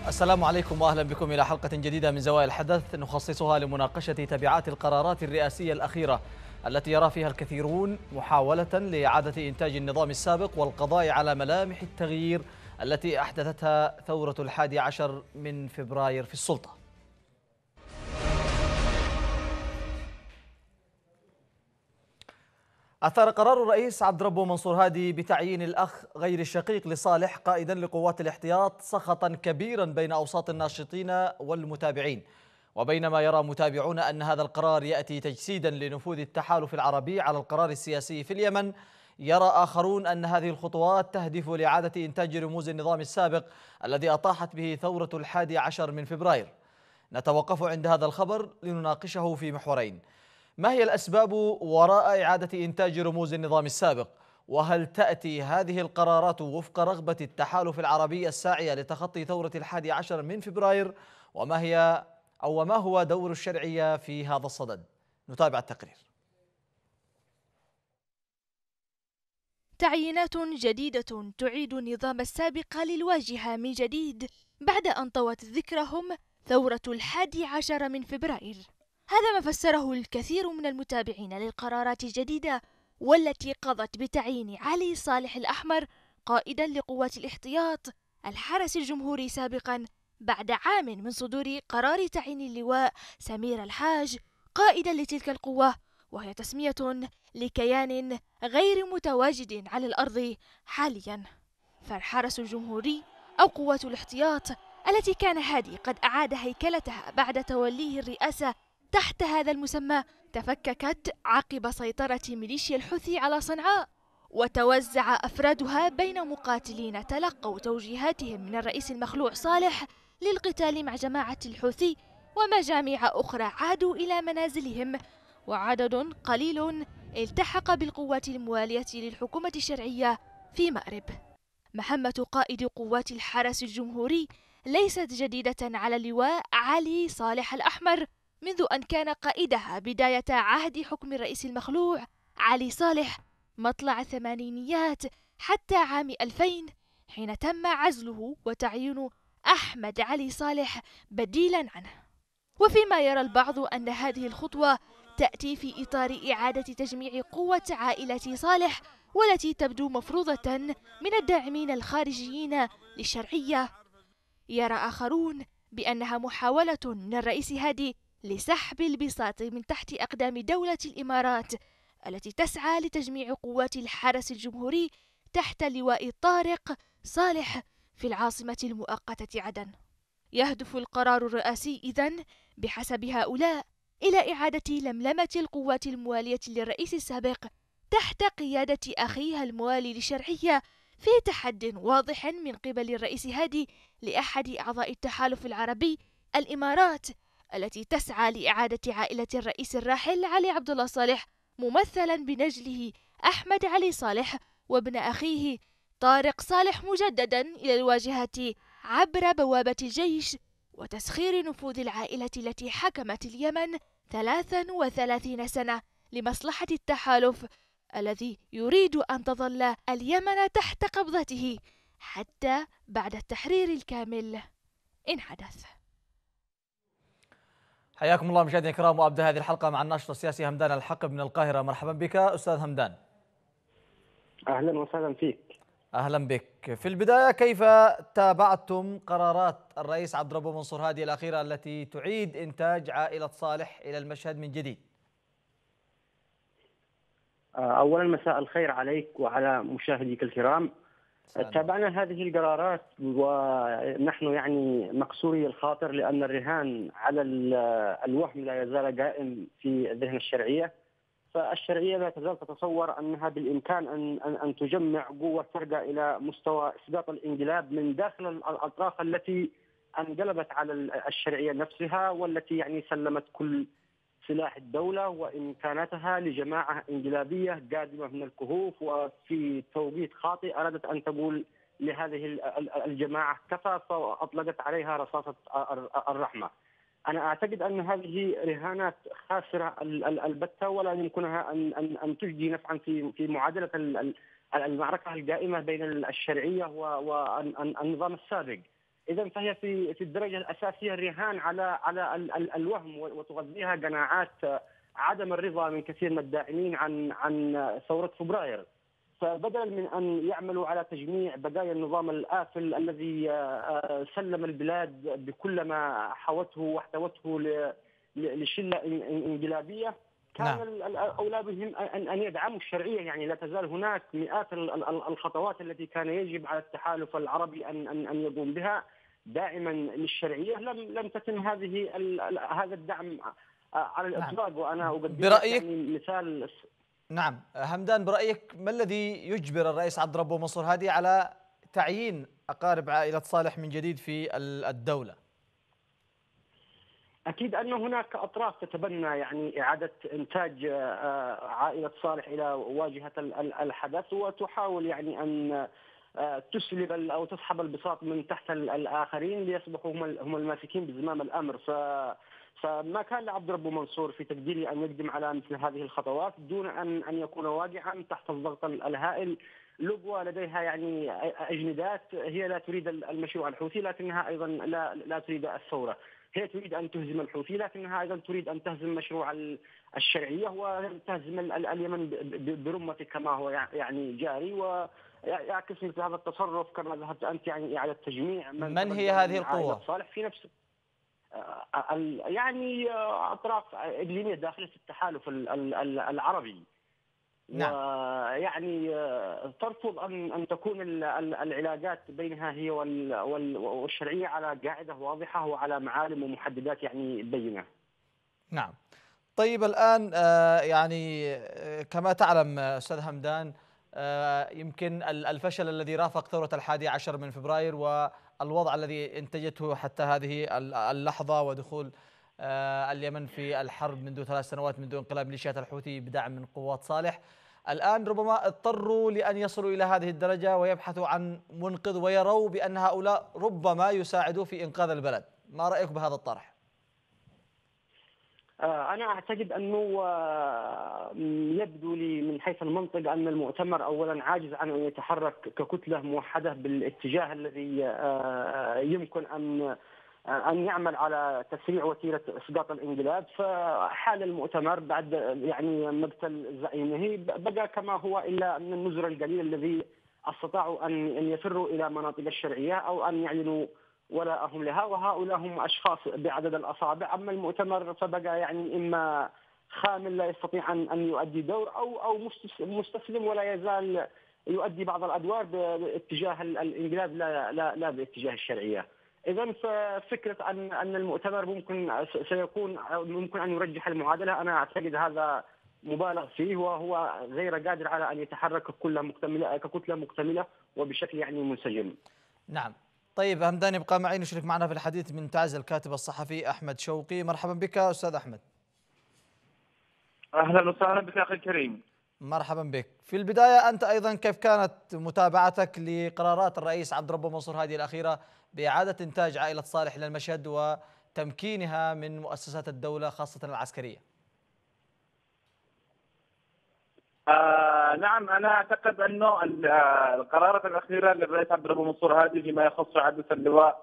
السلام عليكم وأهلا بكم إلى حلقة جديدة من زوايا الحدث نخصصها لمناقشة تبعات القرارات الرئاسية الأخيرة التي يرى فيها الكثيرون محاولة لإعادة إنتاج النظام السابق والقضاء على ملامح التغيير التي أحدثتها ثورة 11 من فبراير في السلطة. أثار قرار الرئيس عبد ربه منصور هادي بتعيين الأخ غير الشقيق لصالح قائدا لقوات الاحتياط سخطا كبيرا بين أوساط الناشطين والمتابعين. وبينما يرى متابعون أن هذا القرار يأتي تجسيدا لنفوذ التحالف العربي على القرار السياسي في اليمن، يرى آخرون أن هذه الخطوات تهدف لإعادة إنتاج رموز النظام السابق الذي أطاحت به ثورة 11 من فبراير. نتوقف عند هذا الخبر لنناقشه في محورين: ما هي الأسباب وراء إعادة إنتاج رموز النظام السابق؟ وهل تأتي هذه القرارات وفق رغبة التحالف العربي الساعية لتخطي ثورة 11 من فبراير؟ وما هو دور الشرعية في هذا الصدد؟ نتابع التقرير. تعيينات جديدة تعيد النظام السابق للواجهة من جديد بعد أن طوت ذكرهم ثورة 11 من فبراير. هذا ما فسره الكثير من المتابعين للقرارات الجديدة والتي قضت بتعيين علي صالح الأحمر قائدا لقوات الاحتياط الحرس الجمهوري سابقا بعد عام من صدور قرار تعيين اللواء سمير الحاج قائدا لتلك القوة، وهي تسمية لكيان غير متواجد على الأرض حاليا. فالحرس الجمهوري أو قوات الاحتياط التي كان هادي قد أعاد هيكلتها بعد توليه الرئاسة تحت هذا المسمى تفككت عقب سيطرة ميليشيا الحوثي على صنعاء، وتوزع أفرادها بين مقاتلين تلقوا توجيهاتهم من الرئيس المخلوع صالح للقتال مع جماعة الحوثي، ومجاميع أخرى عادوا إلى منازلهم، وعدد قليل التحق بالقوات الموالية للحكومة الشرعية في مأرب. مهمة قائد قوات الحرس الجمهوري ليست جديدة على اللواء علي صالح الأحمر منذ أن كان قائدها بداية عهد حكم الرئيس المخلوع علي صالح مطلع الثمانينيات حتى عام 2000 حين تم عزله وتعيين أحمد علي صالح بديلا عنه. وفيما يرى البعض أن هذه الخطوة تأتي في إطار إعادة تجميع قوة عائلة صالح والتي تبدو مفروضة من الداعمين الخارجيين للشرعية، يرى آخرون بأنها محاولة من الرئيس هادي لسحب البساط من تحت أقدام دولة الإمارات التي تسعى لتجميع قوات الحرس الجمهوري تحت لواء طارق صالح في العاصمة المؤقتة عدن. يهدف القرار الرئاسي إذن بحسب هؤلاء إلى إعادة لملمة القوات الموالية للرئيس السابق تحت قيادة أخيها الموالي للشرعية في تحد واضح من قبل الرئيس هادي لأحد أعضاء التحالف العربي الإمارات التي تسعى لإعادة عائلة الرئيس الراحل علي عبد الله صالح ممثلا بنجله أحمد علي صالح وابن أخيه طارق صالح مجددا إلى الواجهة عبر بوابة الجيش وتسخير نفوذ العائلة التي حكمت اليمن 33 سنة لمصلحة التحالف الذي يريد أن تظل اليمن تحت قبضته حتى بعد التحرير الكامل إن حدث. حياكم الله مشاهدينا الكرام، وأبدأ هذه الحلقة مع الناشط السياسي همدان الحقب من القاهرة. مرحبا بك أستاذ همدان. أهلا وسهلا فيك. أهلا بك. في البداية، كيف تابعتم قرارات الرئيس عبد ربه منصور هادي الأخيرة التي تعيد إنتاج عائلة صالح إلى المشهد من جديد؟ أولا مساء الخير عليك وعلى مشاهديك الكرام. تابعنا هذه القرارات ونحن يعني مكسوري الخاطر، لأن الرهان على الوهم لا يزال قائم في ذهن الشرعية. فالشرعية لا تزال تتصور أنها بالإمكان أن تجمع قوة ترجع إلى مستوى إسقاط الانقلاب من داخل الأطراف التي انقلبت على الشرعية نفسها، والتي يعني سلمت كل سلاح الدولة وإمكاناتها لجماعة انقلابية قادمة من الكهوف، وفي توقيت خاطئ أرادت أن تقول لهذه الجماعة كفى، فأطلقت عليها رصاصة الرحمة. أنا أعتقد أن هذه رهانات خاسرة البتة، ولا يمكنها أن تجدي نفعا في معادلة المعركة القائمة بين الشرعية والنظام السابق. إذا فهي في الدرجة الأساسية الرهان على الوهم، وتغذيها قناعات عدم الرضا من كثير من الداعمين عن ثورة فبراير. فبدلا من أن يعملوا على تجميع بقايا النظام الآفل الذي سلم البلاد بكل ما حوته واحتوته لشلة انقلابية، كان الأولى بهم أن يدعموا الشرعية. يعني لا تزال هناك مئات الخطوات التي كان يجب على التحالف العربي أن يقوم بها داعما للشرعية. لم تتم هذا الدعم على الإطلاق. وأنا أقدم برأيك يعني مثال. نعم همدان، برأيك ما الذي يجبر الرئيس عبد ربه منصور هادي على تعيين أقارب عائلة صالح من جديد في الدولة؟ أكيد أن هناك أطراف تتبنى يعني إعادة إنتاج عائلة صالح إلى واجهة الحدث، وتحاول يعني أن تسلب أو تسحب البساط من تحت الآخرين ليصبحوا هم الماسكين بزمام الأمر. فما كان لعبد ربه منصور في تقديري أن يقدم على مثل هذه الخطوات دون أن يكون واقعا تحت الضغط الهائل. لبوى لديها يعني أجندات، هي لا تريد المشروع الحوثي لكنها أيضا لا تريد الثورة. هي تريد أن تهزم الحوثي لكنها أيضا تريد أن تهزم مشروع الشرعية وتهزم اليمن برمته كما هو يعني جاري. ويعكس مثل هذا التصرف كما ذهبت أنت يعني إعادة تجميع من هي هذه القوة؟ صالح في نفس يعني أطراف إقليمية داخل في التحالف العربي. نعم. ويعني ترفض أن تكون العلاقات بينها هي والشرعية على قاعدة واضحة وعلى معالم ومحددات يعني بينة. نعم. طيب الآن يعني كما تعلم أستاذ همدان، يمكن الفشل الذي رافق ثورة 11 من فبراير والوضع الذي انتجته حتى هذه اللحظة ودخول اليمن في الحرب منذ 3 سنوات منذ انقلاب ميليشيات الحوثي بدعم من قوات صالح، الآن ربما اضطروا لأن يصلوا إلى هذه الدرجة ويبحثوا عن منقذ ويروا بأن هؤلاء ربما يساعدوا في إنقاذ البلد. ما رأيك بهذا الطرح؟ أنا أعتقد أنه يبدو لي من حيث المنطق أن المؤتمر أولا عاجز عن أن يتحرك ككتلة موحدة بالاتجاه الذي يمكن أن يعمل على تسريع وتيرة إسقاط الانقلاب. فحال المؤتمر بعد يعني مقتل زعيمه بقى كما هو، إلا أن النزر القليل الذي استطاعوا أن يفروا إلى مناطق الشرعية أو أن يعلنوا ولاءهم لها، وهؤلاء هم أشخاص بعدد الأصابع. أما المؤتمر فبقى يعني إما خامل لا يستطيع أن يؤدي دور أو مستسلم ولا يزال يؤدي بعض الأدوار باتجاه الانقلاب لا باتجاه الشرعية. إذا ففكرة أن المؤتمر ممكن أن يرجح المعادلة، أنا أعتقد هذا مبالغ فيه، وهو غير قادر على أن يتحرك ككتلة مكتملة وبشكل يعني منسجم. نعم. طيب همدان يبقى معي نشرك معنا في الحديث من تعز الكاتب الصحفي أحمد شوقي. مرحبا بك أستاذ أحمد. أهلا وسهلا بك أخي الكريم. مرحبا بك. في البداية أنت أيضا كيف كانت متابعتك لقرارات الرئيس عبد ربه منصور هذه الأخيرة بإعادة إنتاج عائلة صالح إلى المشهد وتمكينها من مؤسسات الدولة خاصة العسكرية؟ نعم، أنا أعتقد أنه القرارات الأخيرة للرئيس عبد ربه منصور هادي فيما يخص عودة اللواء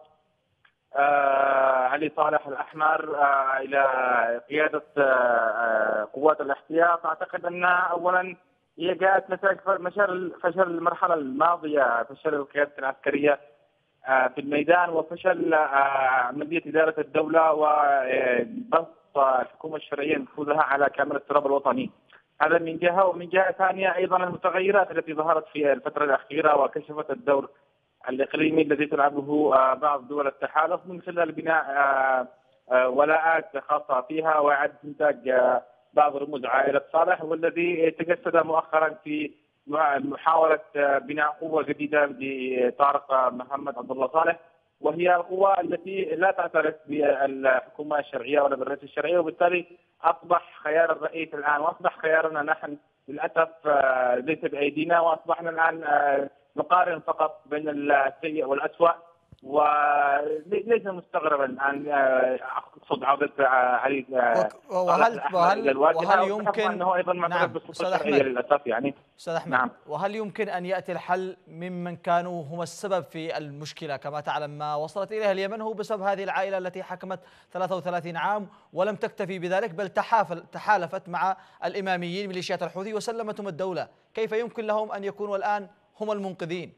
علي صالح الأحمر إلى قيادة قوات الاحتياط، أعتقد أنها أولا هي جاءت نتاج فشل المرحلة الماضية، فشل القيادة العسكرية في الميدان وفشل عملية إدارة الدولة وبسط الحكومة الشرعية نفوذها على كامل التراب الوطني. هذا من جهة، ومن جهة ثانية أيضا المتغيرات التي ظهرت في الفترة الأخيرة وكشفت الدور الإقليمي الذي تلعبه بعض دول التحالف من خلال بناء ولاءات خاصة فيها وإعادة إنتاج بعض رموز عائلة صالح، والذي تجسد مؤخرا في محاولة بناء قوة جديدة لطارق محمد عبد الله صالح، وهي القوة التي لا تعترف بالحكومة الشرعية ولا بالرئيس الشرعية، وبالتالي أصبح خيار الرئيس الآن وأصبح خيارنا نحن للأسف ليس بأيدينا، وأصبحنا الآن نقارن فقط بين السيء والأسوأ وليس مستغربا ان اقصد عوده علي الى الواجهه، وهل يمكن انه ايضا معترف نعم بالسلطه أستاذ الشرعيه أحمد، للاسف يعني. أستاذ أحمد، نعم. وهل يمكن أن يأتي الحل ممن كانوا هم السبب في المشكلة؟ كما تعلم ما وصلت إليها اليمن هو بسبب هذه العائلة التي حكمت 33 عام ولم تكتفي بذلك، بل تحالفت مع الإماميين ميليشيات الحوثي وسلمتهم الدولة. كيف يمكن لهم أن يكونوا الآن هم المنقذين؟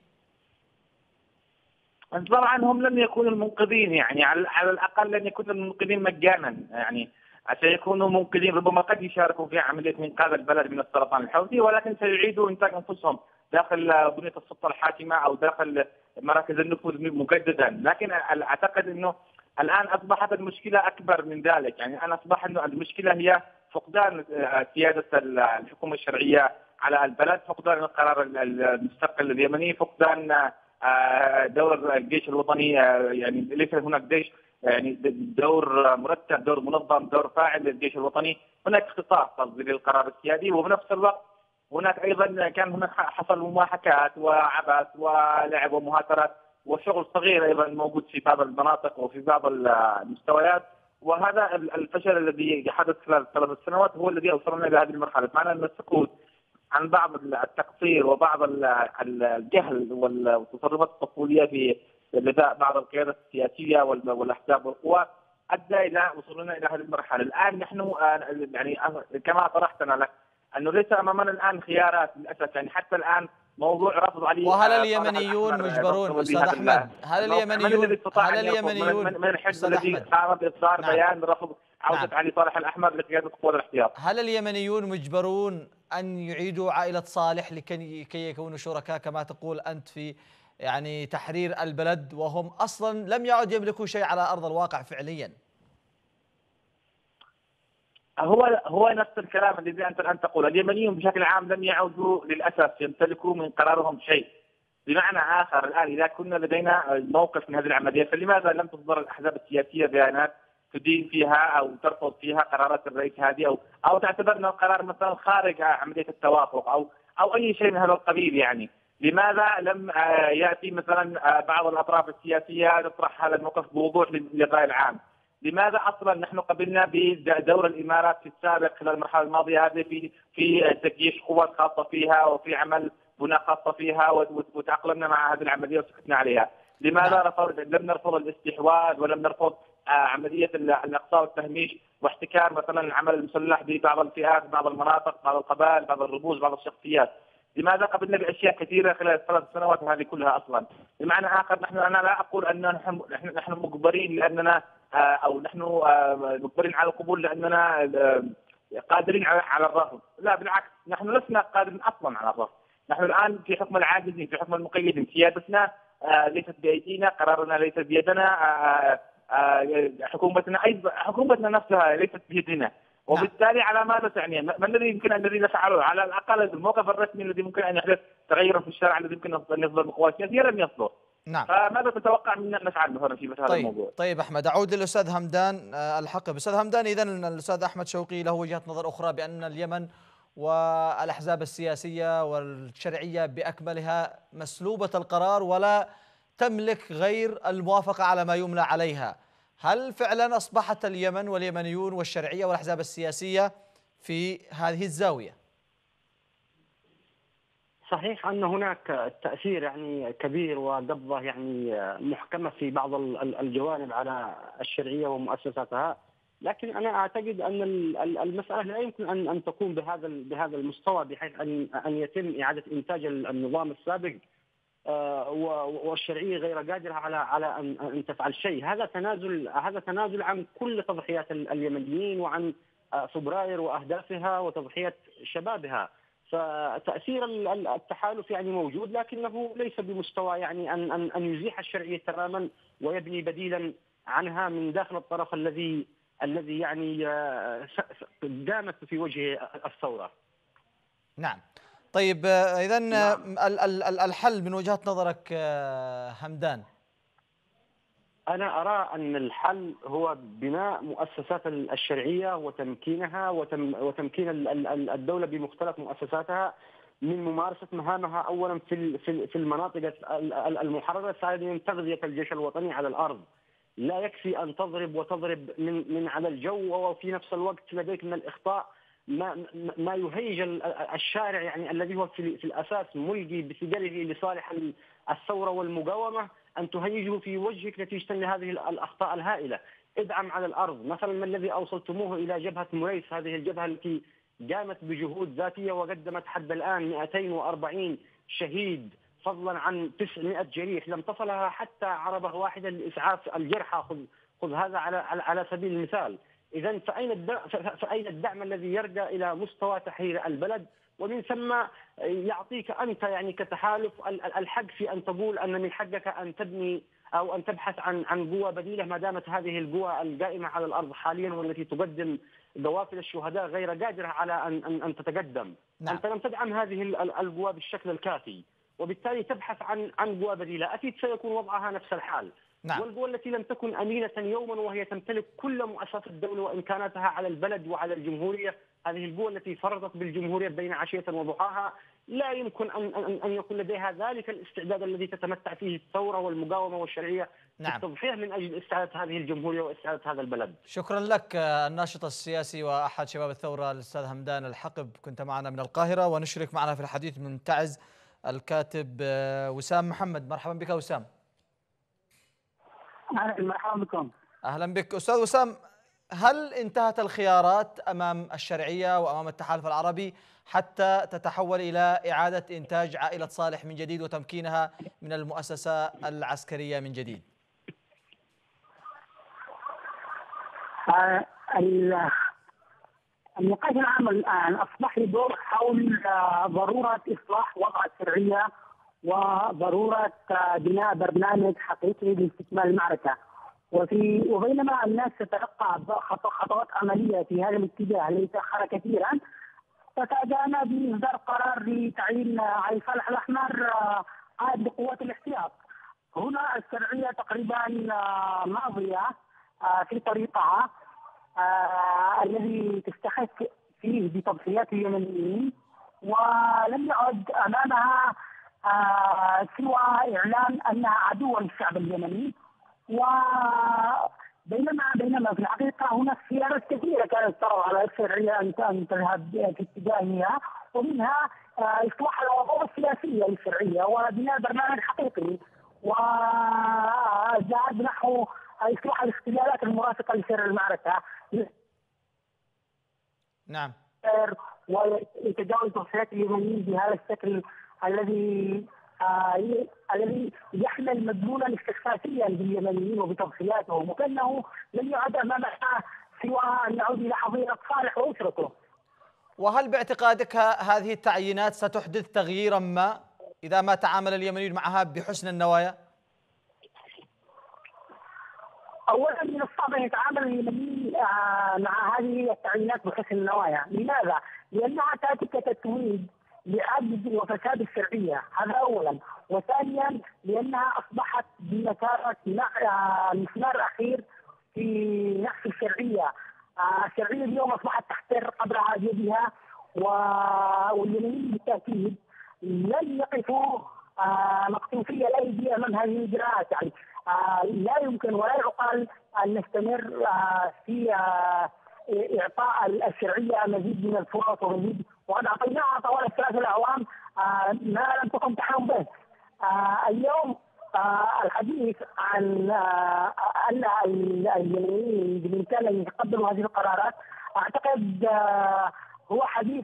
طبعا هم لن يكونوا المنقذين، يعني على الاقل لن يكونوا المنقذين مجانا، يعني سيكونوا منقذين ربما قد يشاركوا في عمليه انقاذ البلد من السرطان الحوثي، ولكن سيعيدوا انتاج انفسهم داخل بنيه السلطه الحاكمه او داخل مراكز النفوذ مجددا. لكن اعتقد انه الان اصبحت المشكله اكبر من ذلك، يعني الان اصبح انه المشكله هي فقدان سياده الحكومه الشرعيه على البلد، فقدان القرار المستقل اليمني، فقدان دور الجيش الوطني، يعني ليس هناك جيش، يعني دور مرتب، دور منظم، دور فاعل للجيش الوطني. هناك اختصاص للقرار السيادي، وبنفس الوقت هناك ايضا كان هناك حصل مماحكات وعبث ولعب ومهاترات وشغل صغير ايضا موجود في بعض المناطق وفي بعض المستويات. وهذا الفشل الذي حدث خلال 3 سنوات هو الذي اوصلنا الى هذه المرحله. معنى ان السكوت عن بعض التقصير وبعض الجهل والتصرفات الطفوليه في لدى بعض القيادات السياسيه والاحزاب والقوى ادى الى وصولنا الى هذه المرحله. الان نحن يعني كما طرحت انا لك انه ليس امامنا الان خيارات للاسف، يعني حتى الان موضوع رفض علي. وهل اليمنيون مجبرون أستاذ أحمد؟ من الحزب الذي قام باصدار بيان رفض عوده علي صالح الاحمر لقياده قوى الاحتياط؟ هل اليمنيون مجبرون أن يعيدوا عائلة صالح كي يكونوا شركاء كما تقول أنت في يعني تحرير البلد، وهم أصلا لم يعد يملكوا شيء على أرض الواقع فعليا؟ هو نفس الكلام الذي انت الان تقول. اليمنيون بشكل عام لم يعودوا للاسف يمتلكوا من قرارهم شيء. بمعنى اخر، الان اذا كنا لدينا موقف من هذه العمليه، فلماذا لم تصدر الاحزاب السياسيه بيانات تدين فيها او ترفض فيها قرارات الرئيس هذه، او تعتبر انه قرار مثلا خارج عمليه التوافق او اي شيء من هذا القبيل؟ يعني لماذا لم ياتي مثلا بعض الاطراف السياسيه تطرح هذا الموقف بوضوح للراي العام؟ لماذا اصلا نحن قبلنا بدور الامارات في السابق خلال المرحله الماضيه هذه في تجيش قوات خاصه فيها وفي عمل بناء خاصه فيها، وتاقلمنا مع هذه العمليه وسكتنا عليها؟ لماذا لم نرفض الاستحواذ ولم نرفض عمليه الاقصاء والتهميش واحتكار مثلا العمل المسلح ببعض الفئات، بعض المناطق، بعض القبائل، بعض الرموز، بعض الشخصيات؟ لماذا قبلنا باشياء كثيره خلال 3 سنوات هذه كلها اصلا؟ بمعنى اخر، انا لا اقول ان نحن مجبرين لاننا او نحن مجبرين على القبول لاننا قادرين على الرفض، لا بالعكس، نحن لسنا قادرين اصلا على الرفض. نحن الان في حكم العاجزين، في حكم المقيدين. سيادتنا ليست بايدينا، قرارنا ليس بيدنا، حكومتنا نفسها ليست بيدنا، وبالتالي على ماذا تعني؟ ما الذي يمكن الذي نفعله؟ على الاقل الموقف الرسمي الذي ممكن ان يحدث تغيرا في الشارع الذي يمكن ان يصدر من قوى سياسيه لم يصدر. نعم. فماذا تتوقع منا نفعل مثلا في مثل هذا الموضوع؟ طيب أحمد، أعود للأستاذ همدان الحقب. أستاذ همدان، إذن الأستاذ أحمد شوقي له وجهة نظر أخرى بأن اليمن والأحزاب السياسية والشرعية بأكملها مسلوبة القرار ولا تملك غير الموافقة على ما يملى عليها. هل فعلا أصبحت اليمن واليمنيون والشرعية والأحزاب السياسية في هذه الزاوية؟ صحيح أن هناك تأثير يعني كبير وقبضة يعني محكمة في بعض الجوانب على الشرعية ومؤسساتها، لكن أنا أعتقد أن المسألة لا يمكن أن تكون بهذا المستوى، بحيث أن يتم إعادة إنتاج النظام السابق والشرعية غير قادرة على أن تفعل شيء. هذا تنازل عن كل تضحيات اليمنيين وعن فبراير وأهدافها وتضحية شبابها. فتأثير التحالف يعني موجود، لكنه ليس بمستوى يعني أن يزيح الشرعية تماما ويبني بديلا عنها من داخل الطرف الذي يعني دامت في وجه الثورة. نعم. طيب إذن الحل من وجهة نظرك همدان؟ أنا أرى أن الحل هو بناء مؤسسات الشرعية وتمكينها وتمكين الدولة بمختلف مؤسساتها من ممارسة مهامها أولا في المناطق المحررة، ثانيا تغذية الجيش الوطني على الأرض. لا يكفي أن تضرب من على الجو، وفي نفس الوقت لديك من الإخطاء ما يهيج الشارع، يعني الذي هو في الأساس ملقي بثقله لصالح الثورة والمقاومة، أن تهيجه في وجهك نتيجة لهذه الأخطاء الهائلة. ادعم على الأرض. مثلا ما الذي أوصلتموه إلى جبهة مريس، هذه الجبهة التي قامت بجهود ذاتية وقدمت حد الآن 240 شهيد فضلا عن 900 جريح، لم تصلها حتى عربة واحدة لإسعاف الجرحى. خذ هذا على سبيل المثال. إذا فأين الدعم الذي يرجع إلى مستوى تحرير البلد؟ ومن ثم يعطيك أنت يعني كتحالف الحق في أن تقول أن من حقك أن تبني أو أن تبحث عن قوى بديلة، ما دامت هذه القوى القائمة على الأرض حاليا والتي تقدم قوافل الشهداء غير قادرة على أن تتقدم. نعم. أنت لم تدعم هذه القوى بالشكل الكافي، وبالتالي تبحث عن قوى بديلة. أكيد سيكون وضعها نفس الحال. نعم. والقوى التي لم تكن أمينة يوما وهي تمتلك كل مؤسسات الدولة وإمكاناتها على البلد وعلى الجمهورية، هذه القوى التي فرضت بالجمهورية بين عشية وضحاها، لا يمكن أن يكون لديها ذلك الاستعداد الذي تتمتع فيه الثورة والمقاومة والشرعية. نعم. في التضحية من أجل استعادة هذه الجمهورية واستعادة هذا البلد. شكرا لك الناشط السياسي وأحد شباب الثورة الأستاذ همدان الحقب، كنت معنا من القاهرة. ونشرك معنا في الحديث من تعز الكاتب وسام محمد. مرحبا بك وسام. مرحبا بكم. أهلا بك أستاذ وسام. هل انتهت الخيارات أمام الشرعية وأمام التحالف العربي حتى تتحول إلى إعادة إنتاج عائلة صالح من جديد وتمكينها من المؤسسة العسكرية من جديد؟ النقاش العام الآن أصبح يدور حول ضرورة إصلاح وضع الشرعية وضرورة بناء برنامج حقيقي لاستكمال المعركة. وبينما الناس تتلقى خطوات عملية في هذا الاتجاه الذي تأخر كثيرا، ففاجأنا بإصدار قرار لتعيين علي صالح الأحمر قائد لقوات الاحتياط. هنا الشرعية تقريبا ماضية في طريقها الذي تستخف فيه بتضحيات اليمنيين، ولم يعد أمامها سوى إعلان أنها عدو للشعب اليمني. وبينما في الحقيقة هناك خيارات كثيرة كانت ترى على الشرعية أن تذهب في اتجاهها، ومنها إصلاح الوضع السياسية للشرعية وبناء برنامج حقيقي، وذهاب نحو إصلاح الاختلالات المرافقة لسير المعركة. نعم. وتجاوز تضحيات اليمنيين بهذا الشكل الذي يحمل مدلولا استخفافيا باليمنيين وبتضحياتهم، وكانه لم يعد امامنا سوى ان نعود الى حظيره صالح واسرته. وهل باعتقادك هذه التعيينات ستحدث تغييرا ما اذا ما تعامل اليمنيون معها بحسن النوايا؟ اولا من الصعب ان يتعامل اليمنيين مع هذه التعيينات بحسن النوايا. لماذا؟ لانها تاتي كتتويج لعجز وفساد الشرعيه، هذا اولا. وثانيا لانها اصبحت بمثابه مسمار اخير في نحس الشرعيه. الشرعيه اليوم اصبحت تحتر قدرها بيدها، واليمنيين بالتاكيد لن يقفوا مكتوفي الايدي امام هذه الاجراءات. يعني لا يمكن ولا يعقل ان نستمر في اعطاء الشرعيه مزيد من الفرص ومزيد، وقد اعطيناها طوال الثلاث اعوام ما لم تكن تحلم به. اليوم الحديث عن ان اليمنيين بالامكان ان يتقبلوا هذه القرارات، اعتقد هو حديث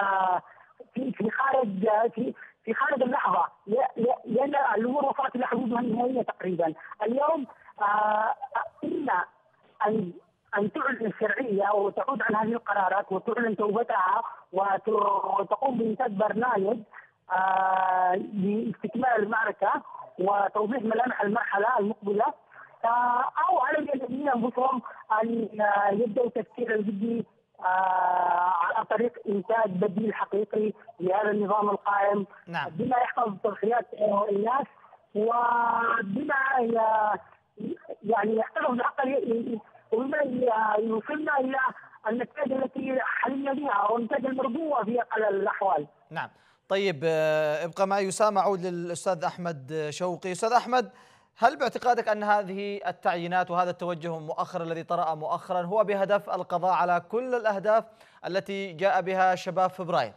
في خارج اللحظه، لان الامور وصلت الى حدودها النهائيه تقريبا. اليوم اما ان تعلن الشرعيه وتعود عن هذه القرارات وتعلن توبتها وتقوم بانتاج برنامج لاستكمال المعركه وتوضيح ملامح المرحله المقبله، او على اليمنيين انفسهم ان يبداوا تفكير الجدي على طريق انتاج بديل حقيقي لهذا النظام القائم. نعم. بما يحفظ تضحيات الناس وبما يعني يحتفظ بالعقل، وبما يوصلنا الى النتائج التي حلمنا بها والنتائج المرجوه في اقل الاحوال. نعم. طيب ابقى معي وسام، أعود للأستاذ أحمد شوقي. أستاذ أحمد، هل باعتقادك أن هذه التعيينات وهذا التوجه المؤخر الذي طرأ مؤخرا هو بهدف القضاء على كل الأهداف التي جاء بها شباب فبراير؟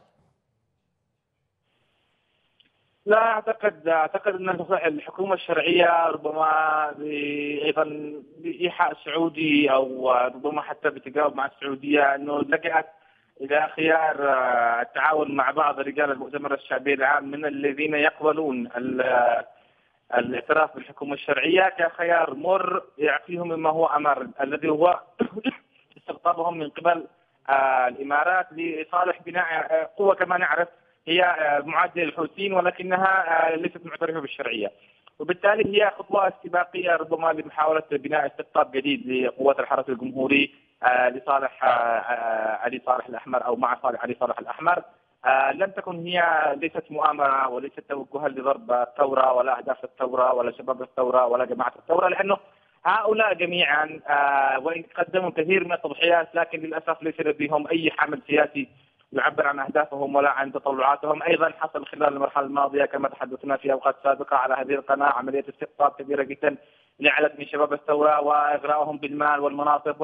لا اعتقد ان الحكومه الشرعيه ربما ايضا بايحاء سعودي او ربما حتى بتجاوب مع السعوديه انه لجأت الى خيار التعاون مع بعض رجال المؤتمر الشعبي العام من الذين يقبلون الاعتراف بالحكومه الشرعيه كخيار مر يعفيهم مما هو امر، الذي هو استقطابهم من قبل الامارات لصالح بناء قوه كما نعرف هي معادله للحوثيين ولكنها ليست معترفه بالشرعيه، وبالتالي هي خطوه استباقيه ربما لمحاوله بناء استقطاب جديد لقوات الحرس الجمهوري لصالح علي صالح الاحمر او مع صالح علي صالح الاحمر. لم تكن هي ليست مؤامره وليست توجها لضرب الثوره ولا اهداف الثوره ولا شباب الثوره ولا جماعه الثوره، لانه هؤلاء جميعا وان قدموا كثير من التضحيات لكن للاسف ليس لديهم اي حمل سياسي يعبر عن اهدافهم ولا عن تطلعاتهم. ايضا حصل خلال المرحله الماضيه كما تحدثنا في اوقات سابقه على هذه القناه عمليه استقطاب كبيره جدا لعدد من شباب الثوره واغرائهم بالمال والمناصب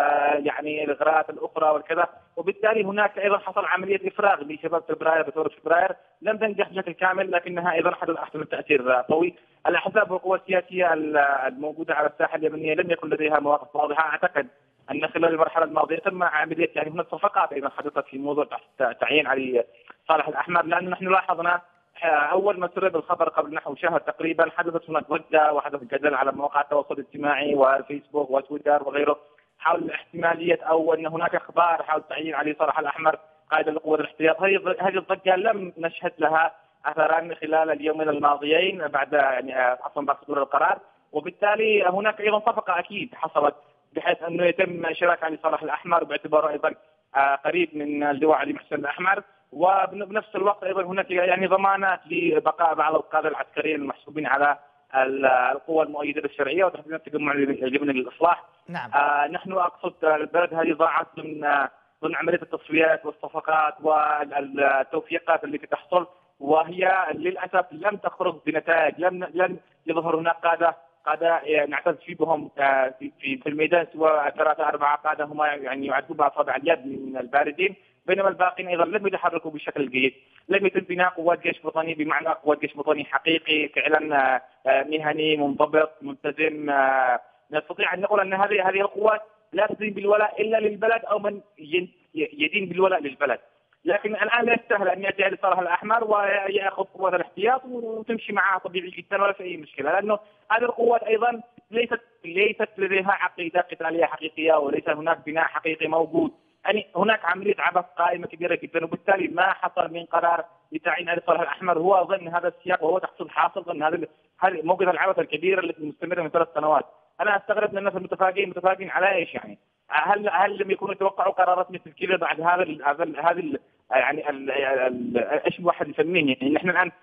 يعني الاغراءات الاخرى والكذا، وبالتالي هناك ايضا حصل عمليه افراغ لشباب فبراير بثوره فبراير لم تنجح بشكل كامل لكنها ايضا احدثت تاثير قوي. الاحزاب والقوى السياسيه الموجوده على الساحه اليمنيه لم يكن لديها مواقف واضحه. اعتقد ان خلال المرحله الماضيه تم عمليه يعني هناك صفقات ايضا حدثت في موضوع تعيين علي صالح الاحمر، لانه نحن لاحظنا اول ما سرب الخبر قبل نحو شهر تقريبا حدثت هناك ضجه وحدث جدل على مواقع التواصل الاجتماعي والفيسبوك وتويتر وغيره حول احتماليه او ان هناك اخبار حول تعيين علي صالح الاحمر قائد القوات الاحتياط. هذه الضجه لم نشهد لها اثرا خلال اليومين الماضيين بعد بعد صدور القرار، وبالتالي هناك ايضا صفقه اكيد حصلت بحيث انه يتم اشراك علي صالح الاحمر باعتباره ايضا قريب من اللواء علي محسن الاحمر، وبنفس الوقت ايضا هناك يعني ضمانات لبقاء بعض القاده العسكريين المحسوبين على القوى المؤيده للشرعيه وتحديدا التجمع اليمني للاصلاح. نعم. نحن اقصد البلد هذه ضاعت ضمن عمليه التصفيات والصفقات والتوفيقات التي تحصل، وهي للاسف لم تخرج بنتائج. لم يظهر هناك قادة نعتز بهم في الميدان سوى 3-4 قادة هم يعني يعدوا بأصابع اليد من الباردين، بينما الباقين ايضا لم يتحركوا بشكل جيد. لم يتم بناء قوات جيش وطني بمعنى قوات جيش وطني حقيقي فعلا مهني منضبط ملتزم. نستطيع ان نقول ان هذه القوات لا تدين بالولاء الا للبلد او من يدين بالولاء للبلد، لكن الان لا يستاهل ان ياتي علي صالح الاحمر وياخذ قوات الاحتياط وتمشي معها طبيعي جدا ولا في اي مشكله، لانه هذه القوات ايضا ليست لديها عقيده قتاليه حقيقيه وليس هناك بناء حقيقي موجود. يعني هناك عمليه عبث قائمه كبيره جدا، وبالتالي ما حصل من قرار لتعيين علي صالح الاحمر هو ضمن هذا السياق وهو تحصيل حاصل ضمن هذه موجة العبث الكبيره التي مستمره من 3 سنوات. انا استغرب من الناس متفاجئين على ايش يعني؟ هل لم يكونوا يتوقعوا قرارات مثل كذا بعد هذا يعني ايش الواحد يسميه؟ يعني نحن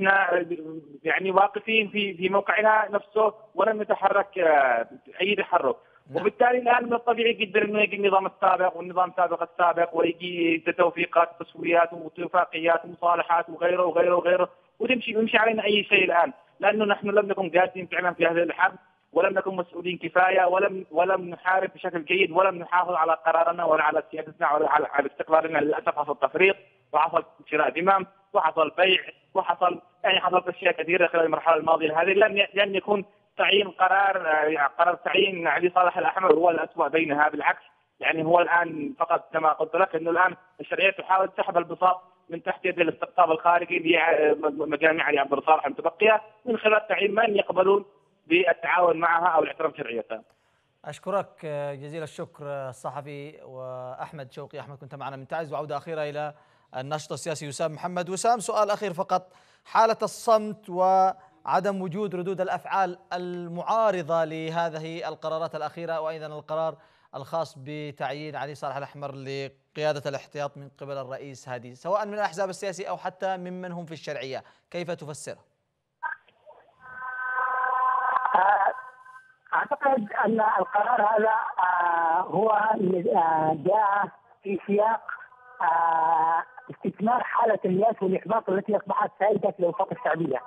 يعني واقفين في موقعنا نفسه ولم نتحرك اي تحرك، وبالتالي الان من الطبيعي جدا انه يجي النظام السابق والنظام السابق ويجي توفيقات وتسويات واتفاقيات ومصالحات وغيره وغيره وغيره ويمشي علينا اي شيء الان، لانه نحن لم نكن قادرين فعلا في هذه الحرب ولم نكن مسؤولين كفايه ولم نحارب بشكل جيد ولم نحافظ على قرارنا ولا على سيادتنا ولا على استقلالنا. للاسف حصل تفريط وحصل شراء ذمم وحصل بيع وحصل حصلت اشياء كثيره خلال المرحله الماضيه هذه. لم يكن تعيين قرار تعيين علي صالح الاحمر هو الاسوء بينها، بالعكس يعني هو الان فقط كما قلت لك انه الان الشرعيه تحاول سحب البساط من تحت يد الاستقطاب الخارجي لمجاميع علي عبد الصالح المتبقيه من خلال تعيين من يقبلون بالتعاون معها او الاحترام شرعيتها. اشكرك جزيل الشكر الصحفي واحمد شوقي. احمد كنت معنا من تعز. وعوده اخيره الى الناشط السياسي وسام محمد. وسام، سؤال اخير فقط، حاله الصمت وعدم وجود ردود الافعال المعارضه لهذه القرارات الاخيره وايضا القرار الخاص بتعيين علي صالح الاحمر لقياده الاحتياط من قبل الرئيس هادي، سواء من الاحزاب السياسيه او حتى ممن هم في الشرعيه، كيف تفسرها؟ أعتقد أن القرار هذا هو جاء في سياق استثمار حالة اليأس والإحباط التي أصبحت سائدة في الأوساط الشعبية.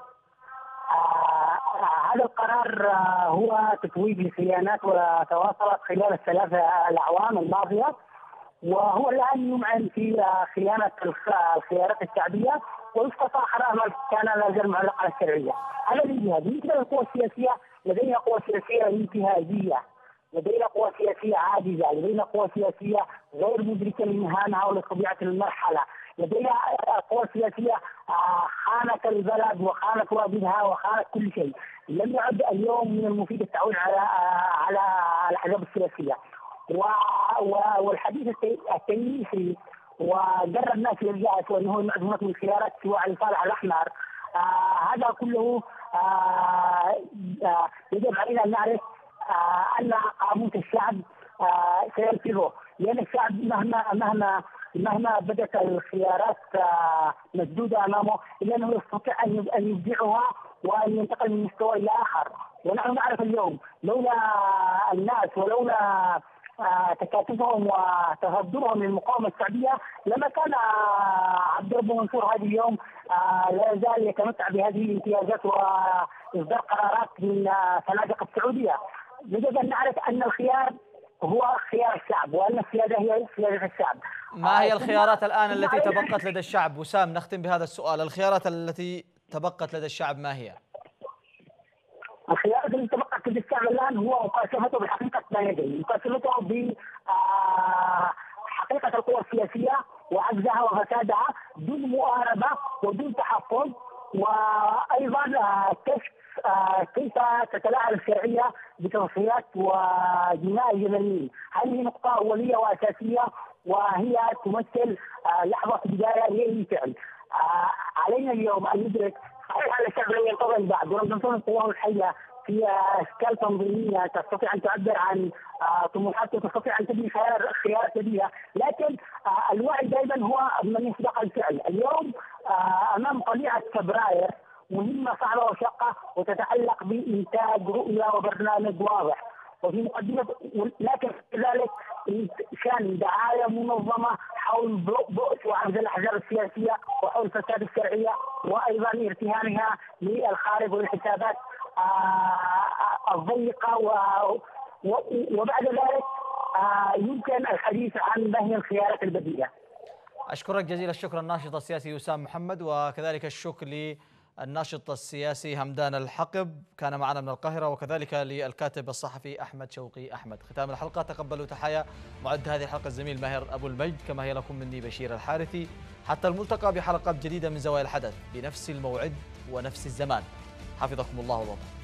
هذا القرار هو تتويج لخيانات وتواصلت خلال الثلاثة الأعوام الماضية، وهو الآن يمعن في خيانة الخيارات الشعبية ويسقط صراحة ما كان لا زال معلق على الشرعية. على الجهة بالنسبة للقوى السياسية، لدينا قوى سياسية انتهازية، لدينا قوى سياسية عاجزة، لدينا قوى سياسية غير مدركة لمهامها ولطبيعة المرحلة، لدينا قوى سياسية خانت البلد وخانت واجبها وخانت كل شيء. لم يعد اليوم من المفيد التعويل على الأحزاب السياسية. والحديث التنميسي وجر الناس لليأس وأنه معدومة من خيارات سواء لصالح الأحمر، هذا كله يجب علينا أن نعرف أن قاموس الشعب سينفذه، لأن الشعب مهما بدت الخيارات مسدودة أمامه إلا أنه يستطيع أن يبدعها وأن ينتقل من مستوى إلى آخر. ونحن نعرف اليوم لولا الناس ولولا تكاتفهم وتهدرهم للمقاومة الشعبية لما كان عبد ربه منصور هذا اليوم لا يزال يتمتع بهذه الامتيازات وإصدار قرارات من فنادق السعودية. يجب أن نعرف أن الخيار هو خيار الشعب وأن السيادة هي سيادة الشعب. ما هي الخيارات الآن التي تبقت لدى الشعب؟ وسام، نختم بهذا السؤال، الخيارات التي تبقت لدى الشعب ما هي؟ الخيارات التي تبقت لدى الشعب الآن هو مقاسمته بحقيقة ما يدري، مقاسمته بحقيقة القوى السياسية وعجزها وفسادها دون مؤاربة ودون تحفظ، وأيضا كيف تتلاعب الشرعية بتصفيات ودماء اليمنيين. هذه نقطة أولية وأساسية وهي تمثل لحظة بداية لأي فعل. علينا اليوم أن ندرك صحيح أن الشعب لن ينتظم بعد، ولم تكن القوى الحية في أشكال تنظيمية تستطيع أن تعبر عن طموحات وتستطيع أن تبني خيار جديدة، لكن الوعي دائما هو من يسبق الفعل. اليوم أمام طليعة فبراير مهمة صعبة وشاقة وتتعلق بإنتاج رؤية وبرنامج واضح، وفي مقدمة لكن كذلك كان دعاية منظمة حول بؤس وعجز الأحزاب السياسية وحول فساد الشرعية وأيضا ارتهانها للخارج والحسابات الضيقة وبعد ذلك يمكن الحديث عن ما هي الخيارات البديلة. أشكرك جزيل الشكر الناشط السياسي وسام محمد، وكذلك الشكر للناشط السياسي همدان الحقب كان معنا من القاهرة، وكذلك للكاتب الصحفي أحمد شوقي أحمد. ختام الحلقة، تقبلوا تحايا معد هذه الحلقة الزميل ماهر أبو المجد، كما هي لكم مني بشير الحارثي. حتى الملتقى بحلقات جديدة من زوايا الحدث بنفس الموعد ونفس الزمان. حفظكم الله ووفقكم.